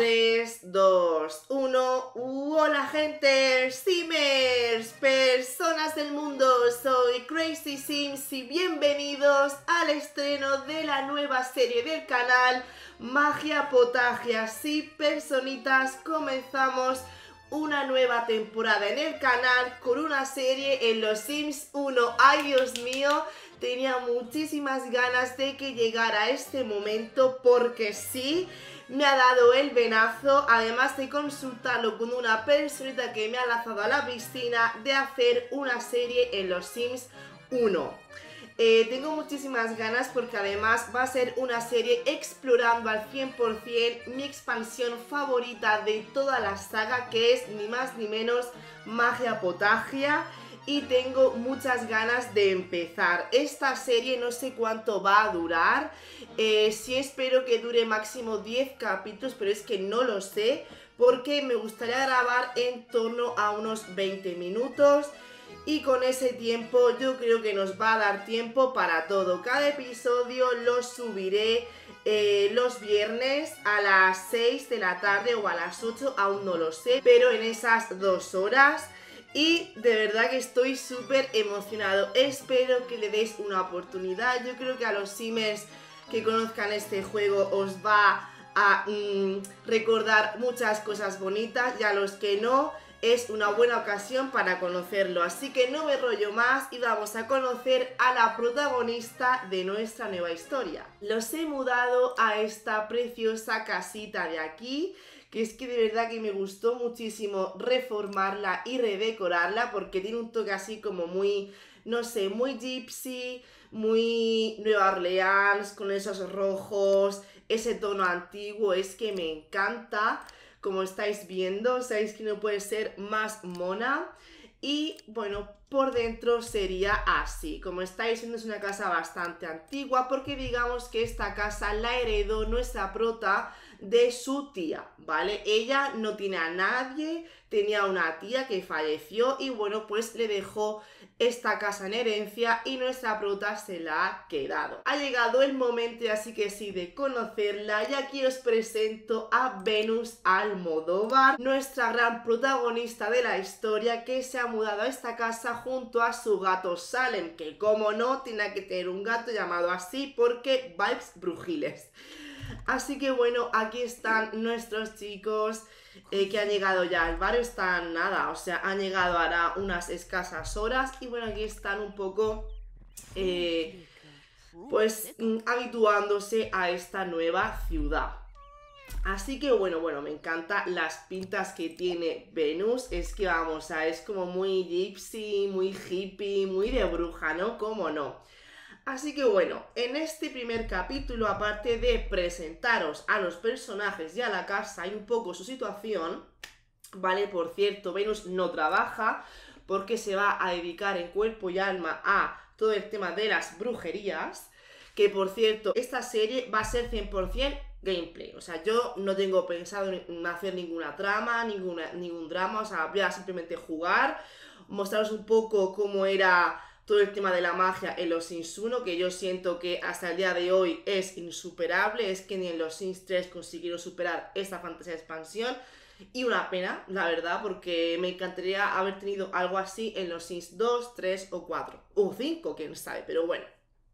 3, 2, 1. Hola gente, Simmers, personas del mundo, soy Crazy Sims y bienvenidos al estreno de la nueva serie del canal Magia Potagia. Sí, personitas, comenzamos una nueva temporada en el canal con una serie en los Sims 1. ¡Ay, Dios mío! Tenía muchísimas ganas de que llegara este momento porque sí, me ha dado el venazo, además de consultarlo con una personita que me ha lanzado a la piscina, de hacer una serie en los Sims 1. Tengo muchísimas ganas porque además va a ser una serie explorando al 100% mi expansión favorita de toda la saga, que es ni más ni menos Magia Potagia. Y tengo muchas ganas de empezar esta serie. No sé cuánto va a durar, sí espero que dure máximo 10 capítulos, pero es que no lo sé porque me gustaría grabar en torno a unos 20 minutos y con ese tiempo yo creo que nos va a dar tiempo para todo. Cada episodio lo subiré los viernes a las 6 de la tarde o a las 8, aún no lo sé, pero en esas 2 horas. Y de verdad que estoy súper emocionado, espero que le deis una oportunidad. Yo creo que a los Simmers que conozcan este juego os va a recordar muchas cosas bonitas, y a los que no, es una buena ocasión para conocerlo. Así que no me enrollo más y vamos a conocer a la protagonista de nuestra nueva historia. Los he mudado a esta preciosa casita de aquí, que es que de verdad que me gustó muchísimo reformarla y redecorarla porque tiene un toque así como muy, no sé, muy gypsy, muy Nueva Orleans, con esos rojos, ese tono antiguo, es que me encanta. Como estáis viendo, sabéis que no puede ser más mona. Y bueno, por dentro sería así. Como estáis viendo, es una casa bastante antigua porque digamos que esta casa la heredó nuestra prota de su tía, ¿vale? Ella no tiene a nadie, tenía una tía que falleció y bueno, pues le dejó esta casa en herencia y nuestra prota se la ha quedado. Ha llegado el momento, así que sí, de conocerla, y aquí os presento a Venus Almodóvar, nuestra gran protagonista de la historia, que se ha mudado a esta casa junto a su gato Salem, que como no, tiene que tener un gato llamado así porque vibes brujiles. Así que bueno, aquí están nuestros chicos que han llegado ya al barrio. Están nada, o sea, han llegado ahora unas escasas horas. Y bueno, aquí están un poco pues habituándose a esta nueva ciudad. Así que bueno, me encantan las pintas que tiene Venus. Es que vamos, es como muy gypsy, muy hippie, muy de bruja, ¿no? ¿Cómo no? Así que bueno, en este primer capítulo, aparte de presentaros a los personajes y a la casa y un poco su situación, ¿vale? Por cierto, Venus no trabaja porque se va a dedicar en cuerpo y alma a todo el tema de las brujerías, que por cierto, esta serie va a ser 100% gameplay. O sea, yo no tengo pensado en hacer ninguna trama, ningún drama, o sea, voy a simplemente jugar, mostraros un poco cómo era todo el tema de la magia en los Sims 1, que yo siento que hasta el día de hoy es insuperable. Es que ni en los Sims 3 consiguieron superar esta fantasía de expansión. Y una pena, la verdad, porque me encantaría haber tenido algo así en los Sims 2, 3 o 4. O 5, quién sabe, pero bueno.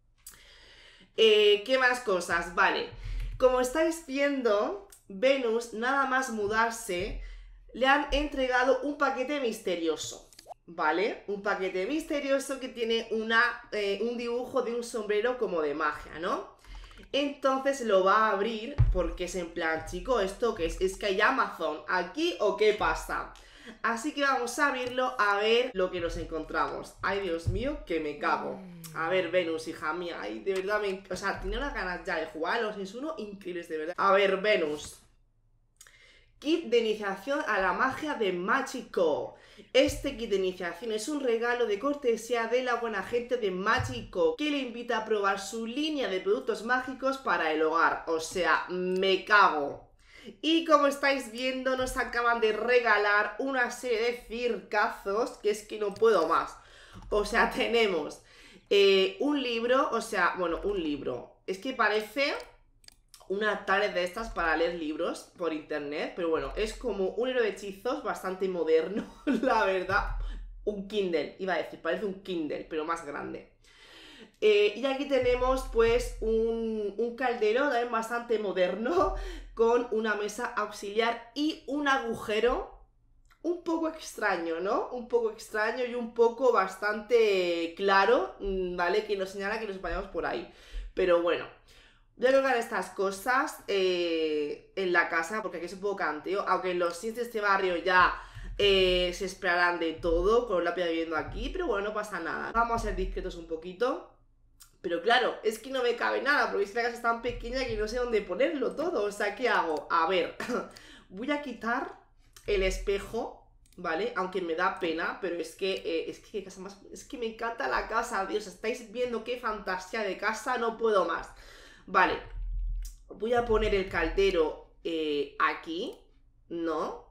¿Qué más cosas? Vale. Como estáis viendo, Venus, nada más mudarse, le han entregado un paquete misterioso. ¿Vale? Un paquete misterioso que tiene un dibujo de un sombrero como de magia, ¿no? Entonces lo va a abrir porque es en plan, chico, ¿esto qué es? ¿Es que hay Amazon aquí o qué pasa? Así que vamos a abrirlo a ver lo que nos encontramos. Ay, Dios mío, que me cago. A ver, Venus, hija mía, ay, de verdad, o sea, tenía unas ganas ya de jugar a los Sims 1 increíbles, de verdad. A ver, Venus. Kit de iniciación a la magia de Magico. Este kit de iniciación es un regalo de cortesía de la buena gente de Magico, que le invita a probar su línea de productos mágicos para el hogar. O sea, me cago. Y como estáis viendo, nos acaban de regalar una serie de circazos que es que no puedo más. O sea, tenemos un libro, o sea, bueno, un libro. Es que parece una tablet de estas para leer libros por internet, pero bueno, es como un libro de hechizos bastante moderno, la verdad. Un Kindle, iba a decir, parece un Kindle, pero más grande. Y aquí tenemos pues un caldero también bastante moderno, con una mesa auxiliar y un agujero un poco extraño, ¿no? Un poco extraño y un poco bastante claro, ¿vale? Que nos señala que nos vayamos por ahí. Pero bueno, voy a colocar estas cosas en la casa, porque aquí es un poco canteo, aunque los Sims de este barrio ya se esperarán de todo, con la viviendo aquí, pero bueno, no pasa nada. Vamos a ser discretos un poquito. Pero claro, es que no me cabe nada, porque es que la casa es tan pequeña que no sé dónde ponerlo todo. O sea, ¿qué hago? A ver, voy a quitar el espejo, ¿vale? Aunque me da pena, pero es que qué casa más... Es que me encanta la casa, Dios, estáis viendo qué fantasía de casa, no puedo más. Vale, voy a poner el caldero aquí, ¿no?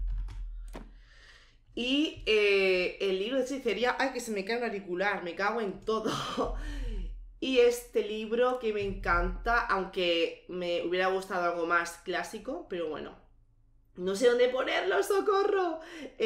Y el libro de hechicería... ¡Ay, que se me cae un auricular! Me cago en todo. Y este libro que me encanta, aunque me hubiera gustado algo más clásico, pero bueno, no sé dónde ponerlo, ¡socorro!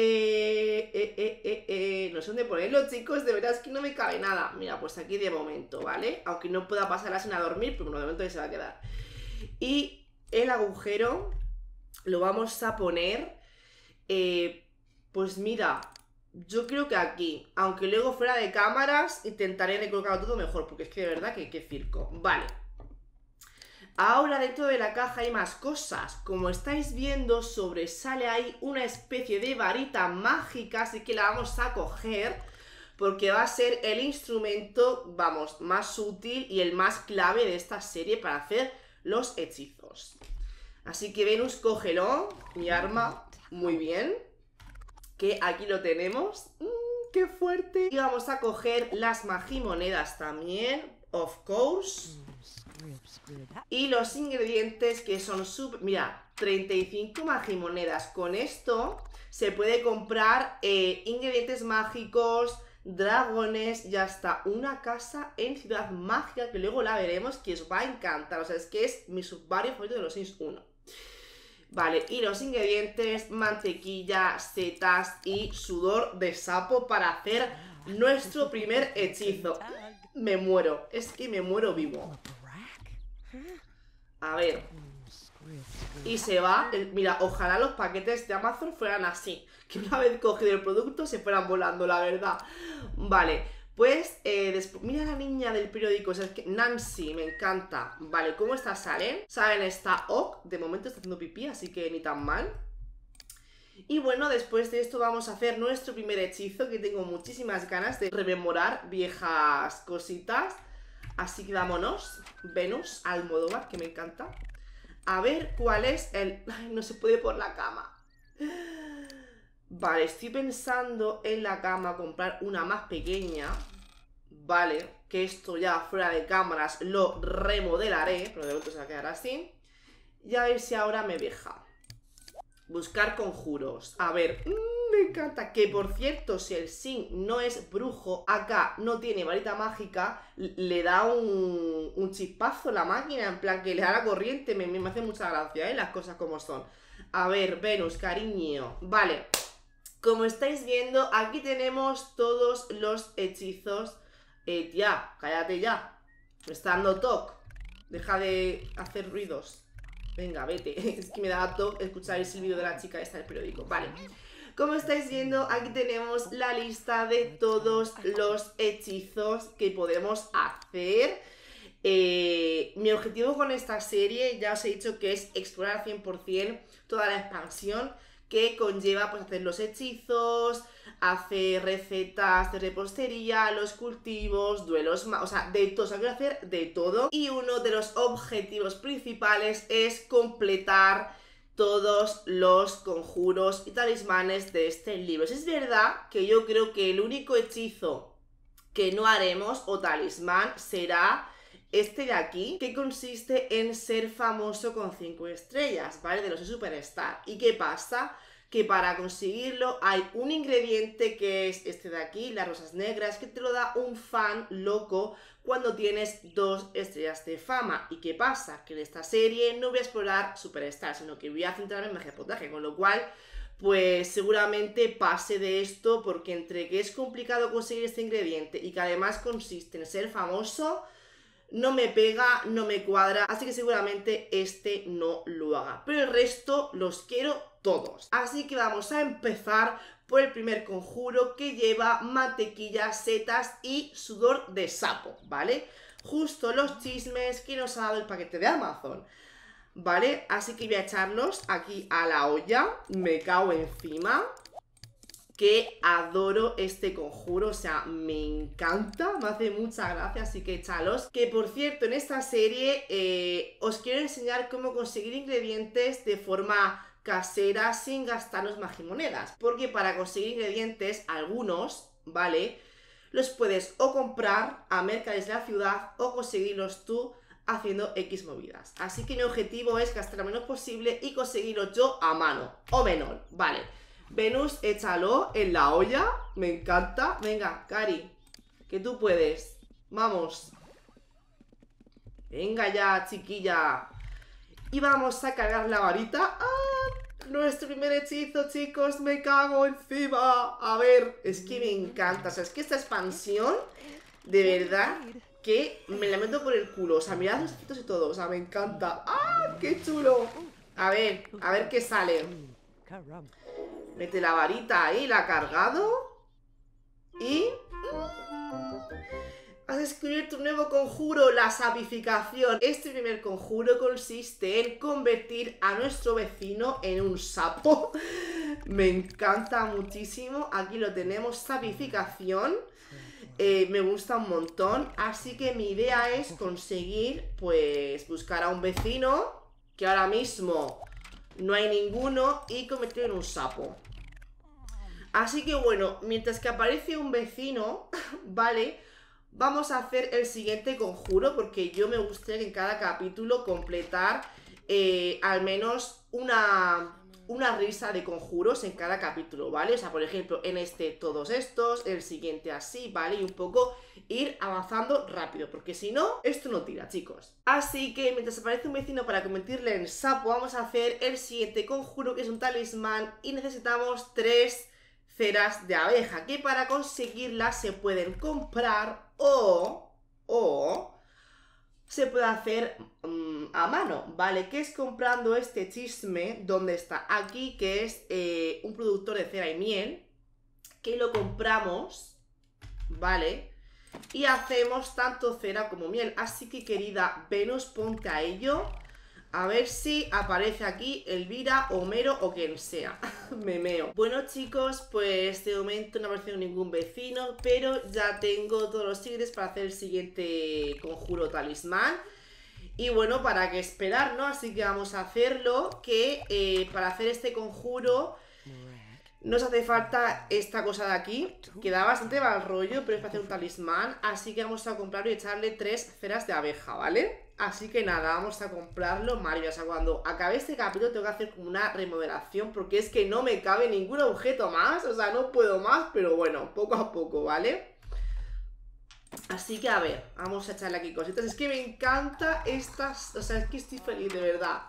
No sé dónde ponerlo, chicos, de verdad es que no me cabe nada. Mira, pues aquí de momento, ¿vale? Aunque no pueda pasar sin a dormir, pero bueno, de momento ya se va a quedar. Y el agujero lo vamos a poner, pues mira... Yo creo que aquí, aunque luego fuera de cámaras, intentaré recolocarlo todo mejor, porque es que de verdad que qué circo. Vale. Ahora dentro de la caja hay más cosas. Como estáis viendo, sobresale ahí una especie de varita mágica, así que la vamos a coger, porque va a ser el instrumento, vamos, más útil y el más clave de esta serie para hacer los hechizos. Así que Venus, cógelo, mi arma, muy bien. Que aquí lo tenemos. ¡Qué fuerte! Y vamos a coger las magimonedas también, of course. Y los ingredientes que son súper... Mira, 35 magimonedas. Con esto se puede comprar ingredientes mágicos, dragones y hasta una casa en Ciudad Mágica, que luego la veremos, que os va a encantar. O sea, es que es mi subbarrio favorito de los Sims 1. Vale, y los ingredientes, mantequilla, setas y sudor de sapo para hacer nuestro primer hechizo. Me muero, es que me muero vivo. A ver. Y se va, mira, ojalá los paquetes de Amazon fueran así, que una vez cogido el producto se fueran volando, la verdad. Vale. Pues, mira la niña del periódico, o sea, es que Nancy, me encanta. Vale, ¿cómo está Saren? Saren está ok, de momento está haciendo pipí, así que ni tan mal. Y bueno, después de esto vamos a hacer nuestro primer hechizo, que tengo muchísimas ganas de rememorar viejas cositas. Así que vámonos, Venus, Almodóvar, que me encanta. A ver cuál es el... Ay, no se puede por la cama. Vale, estoy pensando en la cama comprar una más pequeña. Vale, que esto ya fuera de cámaras lo remodelaré, pero de momento se va a quedar así. Y a ver si ahora me deja. Buscar conjuros. A ver, me encanta. Que por cierto, si el Sim no es brujo, acá no tiene varita mágica, le da un chispazo a la máquina, en plan que le da la corriente. Me hace mucha gracia, las cosas como son. A ver, Venus, cariño. Vale. Como estáis viendo, aquí tenemos todos los hechizos. Tía, cállate ya. Me está dando toque. Deja de hacer ruidos. Venga, vete. Es que me da toque escuchar el silbido de la chica esta del periódico. Vale. Como estáis viendo, aquí tenemos la lista de todos los hechizos que podemos hacer. Mi objetivo con esta serie, ya os he dicho que es explorar al 100% toda la expansión que conlleva pues hacer los hechizos, hacer recetas de repostería, los cultivos, duelos, o sea, de todo, o sea, quiero hacer de todo. Y uno de los objetivos principales es completar todos los conjuros y talismanes de este libro. Es verdad que yo creo que el único hechizo que no haremos o talismán será este de aquí, que consiste en ser famoso con 5 estrellas, ¿vale? De los Superstar. ¿Y qué pasa? Que para conseguirlo hay un ingrediente que es este de aquí, las rosas negras, que te lo da un fan loco cuando tienes 2 estrellas de fama. ¿Y qué pasa? Que en esta serie no voy a explorar Superstar, sino que voy a centrarme en magia de potaje, con lo cual pues seguramente pase de esto, porque entre que es complicado conseguir este ingrediente y que además consiste en ser famoso, no me pega, no me cuadra, así que seguramente este no lo haga. Pero el resto los quiero todos. Así que vamos a empezar por el primer conjuro, que lleva mantequilla, setas y sudor de sapo, ¿vale? Justo los chismes que nos ha dado el paquete de Amazon, ¿vale? Así que voy a echarlos aquí a la olla, me cago encima. Que adoro este conjuro, o sea, me encanta, me hace mucha gracia, así que échalos. Que por cierto, en esta serie os quiero enseñar cómo conseguir ingredientes de forma casera sin gastarnos magimonedas. Porque para conseguir ingredientes, algunos, ¿vale? Los puedes o comprar a mercaderes de la ciudad o conseguirlos tú haciendo X movidas. Así que mi objetivo es gastar lo menos posible y conseguirlos yo a mano, o menor, ¿vale? Venus, échalo en la olla. Me encanta. Venga, Cari, que tú puedes. Vamos. Venga ya, chiquilla. Y vamos a cargar la varita. ¡Ah! Nuestro primer hechizo, chicos. Me cago encima. A ver, es que me encanta. O sea, es que esta expansión, de verdad, que me la meto por el culo. O sea, mirad los hechitos y todo. O sea, me encanta. ¡Ah! ¡Qué chulo! A ver qué sale. Mete la varita ahí, la ha cargado. Y has descubierto un nuevo conjuro, la sapificación. Este primer conjuro consiste en convertir a nuestro vecino en un sapo. Me encanta muchísimo. Aquí lo tenemos, sapificación. Me gusta un montón. Así que mi idea es conseguir, pues, buscar a un vecino, que ahora mismo no hay ninguno, y convertirlo en un sapo. Así que bueno, mientras que aparece un vecino, ¿vale? Vamos a hacer el siguiente conjuro, porque yo me gustaría que en cada capítulo completar al menos una risa de conjuros en cada capítulo, ¿vale? O sea, por ejemplo, en este todos estos, el siguiente así, ¿vale? Y un poco ir avanzando rápido, porque si no, esto no tira, chicos. Así que mientras aparece un vecino para convertirle en sapo, vamos a hacer el siguiente conjuro, que es un talismán, y necesitamos 3 ceras de abeja, que para conseguirlas se pueden comprar o se puede hacer a mano, ¿vale? Que es comprando este chisme, donde está aquí, que es un productor de cera y miel, que lo compramos, ¿vale? Y hacemos tanto cera como miel. Así que, querida Venus, ponte a ello. A ver si aparece aquí Elvira, Homero o quien sea. Me meo. Bueno, chicos, pues de momento no ha aparecido ningún vecino, pero ya tengo todos los tigres para hacer el siguiente conjuro talismán. Y bueno, para qué esperar, ¿no? Así que vamos a hacerlo, que para hacer este conjuro nos hace falta esta cosa de aquí, que da bastante mal rollo, pero es para hacer un talismán. Así que vamos a comprarlo y echarle 3 ceras de abeja, ¿vale? Así que nada, vamos a comprarlo, maravilloso. Cuando acabe este capítulo tengo que hacer como una remodelación, porque es que no me cabe ningún objeto más. O sea, no puedo más, pero bueno, poco a poco, ¿vale? Así que a ver, vamos a echarle aquí cositas. Es que me encanta estas, o sea, es que estoy feliz, de verdad.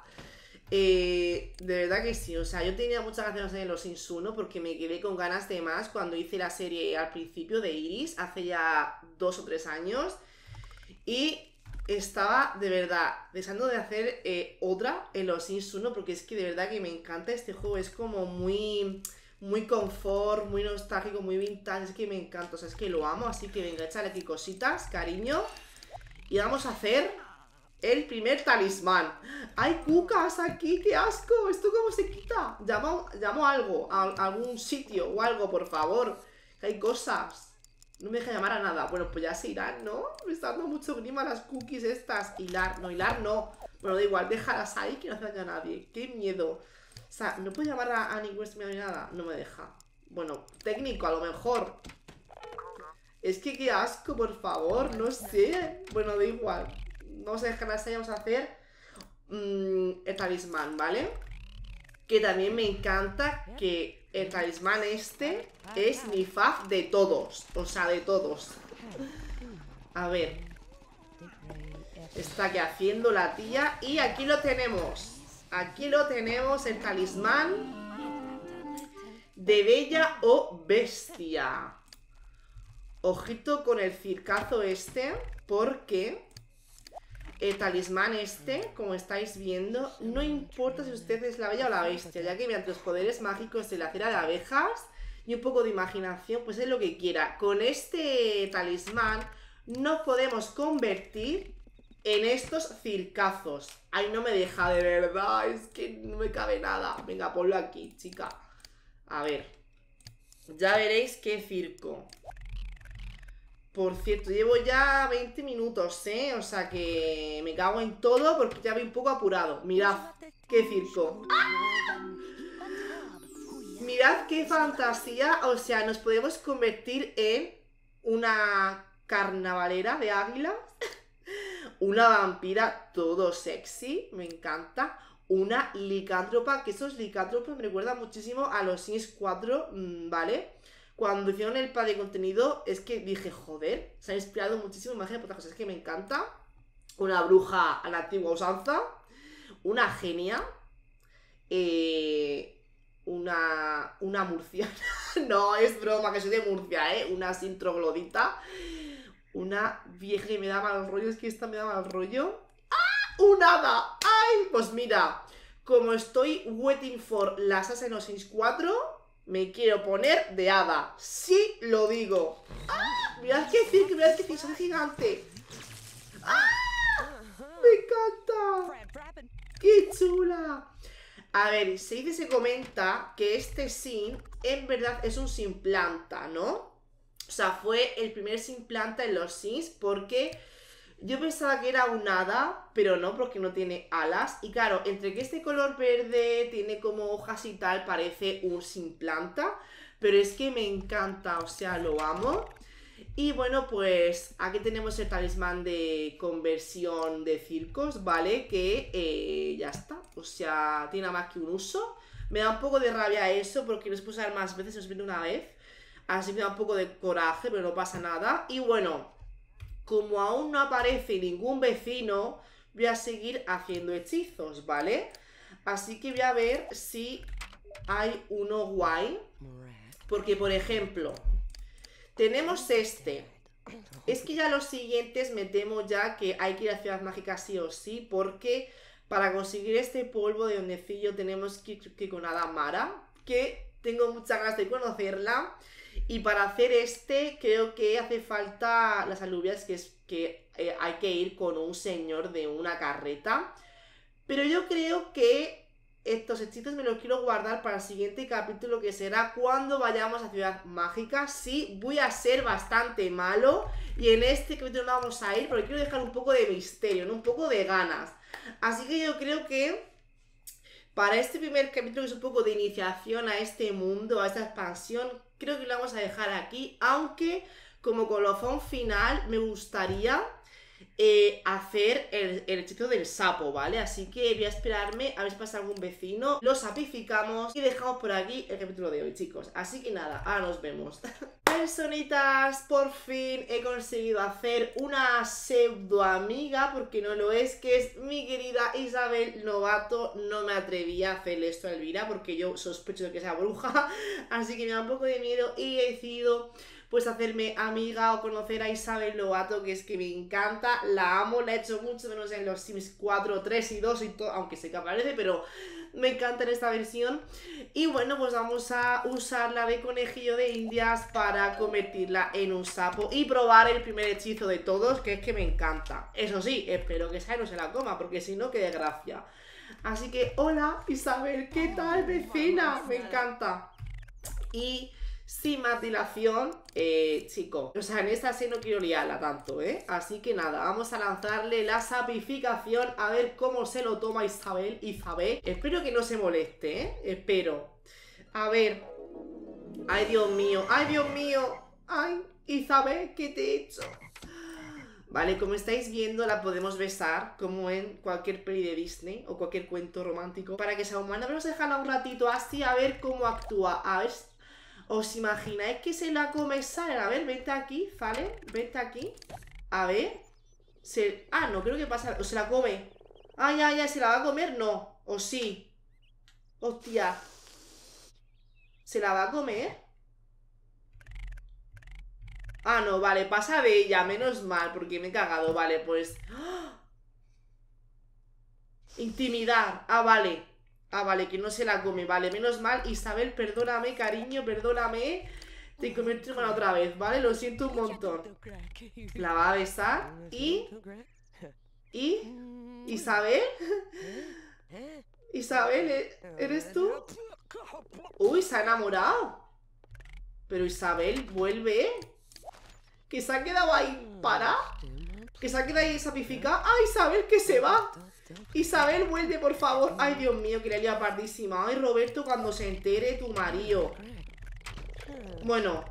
De verdad que sí, o sea, yo tenía muchas ganas de los Sims 1 porque me quedé con ganas de más cuando hice la serie al principio de Iris, hace ya 2 o 3 años. Y estaba de verdad deseando de hacer otra en los Sims 1, porque es que de verdad que me encanta este juego. Es como muy confort, muy nostálgico, muy vintage. Es que me encanta, o sea, es que lo amo. Así que venga, échale aquí cositas, cariño. Y vamos a hacer el primer talismán. ¡Hay cucas aquí! ¡Qué asco! ¿Esto cómo se quita? Llamo algo, a algún sitio o algo, por favor. Que hay cosas. No me deja llamar a nada. Bueno, pues ya se irán, ¿no? Me está dando mucho grima las cookies estas. Hilar no. Bueno, da igual, déjalas ahí, que no hace daño a nadie. ¡Qué miedo! O sea, no puedo llamar a ningún streamer ni nada. No me deja. Bueno, técnico a lo mejor. Es que qué asco, por favor. No sé. Bueno, da igual. Vamos a dejarlas ahí, vamos a hacer el talismán, ¿vale? Que también me encanta que el talismán este es mi fave de todos. O sea, de todos. A ver, Está aquí haciendo la tía. Y aquí lo tenemos. Aquí lo tenemos, el talismán de Bella o Bestia. Ojito con el circazo este, porque el talismán este, como estáis viendo, no importa si usted es la Bella o la Bestia, ya que mediante los poderes mágicos de la cera de abejas y un poco de imaginación, pues es lo que quiera. Con este talismán nos podemos convertir en estos circazos. Ay, no me deja, de verdad, es que no me cabe nada. Venga, ponlo aquí, chica. A ver, ya veréis qué circo. Por cierto, llevo ya 20 minutos, ¿eh? O sea que me cago en todo porque ya voy un poco apurado. Mirad qué circo. ¡Ah! Mirad qué fantasía. O sea, nos podemos convertir en una carnavalera de águilas. Una vampira todo sexy, me encanta. Una licántropa, que esos licántropos me recuerdan muchísimo a los Sims 4, ¿vale? Cuando hicieron el pack de contenido, es que dije, joder, se ha inspirado muchísimo, imagínate por otras cosas, es que me encanta. Una bruja a la antigua usanza, una genia, una murciana, no, es broma, que soy de Murcia, una sin troglodita, una vieja que me da mal rollo, es que esta me da mal rollo. ¡Ah! ¡Un hada! ¡Ay! Pues mira, como estoy waiting for las Assassin's 4... me quiero poner de hada. Sí, lo digo. ¡Ah! Mirad qué circo, mirad qué circo, gigante. ¡Ah! Me encanta. ¡Qué chula! A ver, se comenta que este sim en verdad es un sim planta, ¿no? O sea, fue el primer sim planta en los sims porque yo pensaba que era un hada, pero no, porque no tiene alas. Y claro, entre que este color verde tiene como hojas y tal, parece un sim planta. Pero es que me encanta, o sea, lo amo. Y bueno, pues aquí tenemos el talismán de conversión de circos, ¿vale? Que ya está, o sea, tiene nada más que un uso. Me da un poco de rabia eso, porque no se puede usar más veces, os viene una vez. Así me da un poco de coraje, pero no pasa nada. Y bueno, como aún no aparece ningún vecino, voy a seguir haciendo hechizos, ¿vale? Así que voy a ver si hay uno guay. Porque, por ejemplo, tenemos este. Es que ya los siguientes me temo ya que hay que ir a Ciudad Mágica sí o sí, porque para conseguir este polvo de hondecillo tenemos que ir con Adamara, que tengo muchas ganas de conocerla. Y para hacer este creo que hace falta las alubias, que es que hay que ir con un señor de una carreta. Pero yo creo que estos hechizos me los quiero guardar para el siguiente capítulo, que será cuando vayamos a Ciudad Mágica. Sí, voy a ser bastante malo y en este capítulo no vamos a ir porque quiero dejar un poco de misterio, ¿no? Un poco de ganas. Así que yo creo que para este primer capítulo, que es un poco de iniciación a este mundo, a esta expansión, creo que lo vamos a dejar aquí, aunque como colofón final me gustaría hacer el hechizo del sapo, ¿vale? Así que voy a esperarme a ver si pasa algún vecino, lo sapificamos y dejamos por aquí el capítulo de hoy, chicos. Así que nada, ahora nos vemos. Personitas, por fin he conseguido hacer una pseudo amiga, porque no lo es, que es mi querida Isabel Novato. No me atreví a hacerle esto a Elvira porque yo sospecho de que sea bruja, así que me da un poco de miedo y he decidido pues hacerme amiga o conocer a Isabel Novato, que es que me encanta, la amo, la he hecho mucho menos en los Sims 4, 3 y 2 y todo, aunque sé que aparece, pero me encanta en esta versión. Y bueno, pues vamos a usarla de conejillo de indias para convertirla en un sapo y probar el primer hechizo de todos, que es que me encanta. Eso sí, espero que esa no se la coma, porque si no, qué desgracia. Así que, hola Isabel, ¿qué tal, vecina? Me encanta. Y sin más dilación, chicos, o sea, en esta sí no quiero liarla tanto, así que nada, vamos a lanzarle la sapificación a ver cómo se lo toma Isabel. Espero que no se moleste, espero. A ver. Ay, Dios mío, ay, Dios mío. Ay, Isabel, ¿qué te he hecho? Vale, como estáis viendo, la podemos besar, como en cualquier peli de Disney o cualquier cuento romántico. Para que sea humana, vamos a dejarla un ratito así a ver cómo actúa. A ver, ¿os imagináis que se la come Salen? A ver, vente aquí, ¿vale? Vente aquí. A ver. Ah, no, creo que pasa... O se la come. Ah, ya, ¿se la va a comer? No. ¿O sí? Hostia. ¿Se la va a comer? Ah, no, vale, pasa de ella. Menos mal, porque me he cagado. Vale, pues... ¡Ah! Intimidar. Ah, vale. Ah, vale, que no se la come. Vale, menos mal. Isabel, perdóname, cariño, perdóname. Te comí tu hermana otra vez, ¿vale? Lo siento un montón. La va a besar y... Isabel. Isabel, ¿eres tú? Uy, se ha enamorado. Pero Isabel, vuelve. Que se ha quedado ahí para. Que se ha quedado ahí sapificada. ¡Ah, Isabel, que se va! Isabel, vuelve, por favor. Ay, Dios mío, que la lía pardísima. Ay, Roberto, cuando se entere tu marido. Bueno,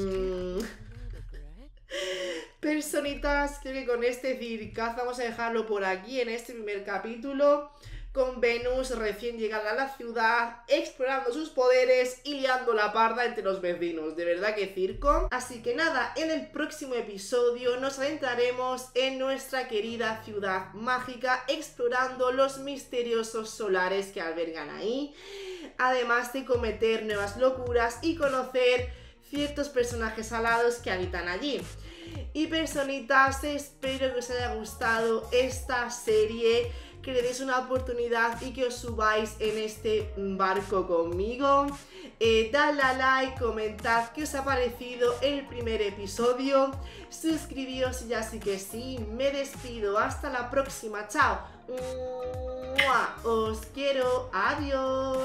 personitas, creo que con este circaz vamos a dejarlo por aquí en este primer capítulo, con Venus recién llegada a la ciudad, explorando sus poderes y liando la parda entre los vecinos. De verdad que circo. Así que nada, en el próximo episodio nos adentraremos en nuestra querida ciudad mágica, explorando los misteriosos solares que albergan ahí, además de cometer nuevas locuras y conocer ciertos personajes alados que habitan allí. Y personitas, espero que os haya gustado esta serie, que le deis una oportunidad y que os subáis en este barco conmigo. Dadle a like, comentad qué os ha parecido el primer episodio, suscribíos y ya sí que sí, me despido, hasta la próxima, chao, os quiero, adiós.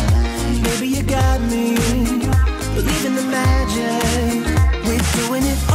Maybe you got me, believe in the magic, we're doing it all.